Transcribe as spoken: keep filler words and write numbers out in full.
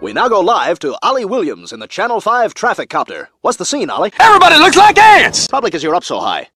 We now go live to Ollie Williams in the Channel five traffic copter. What's the scene, Ollie? Everybody looks like ants! Probably because you're up so high.